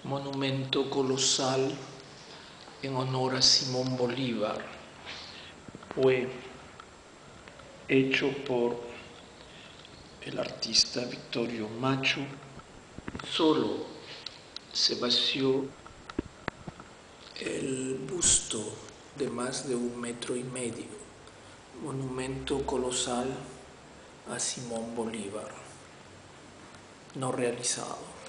monumento colosal en honor a Simón Bolívar. Fue hecho por el artista Victorio Macho. Solo se vació el busto de más de 1,5 metros, monumento colosal a Simón Bolívar, no realizado.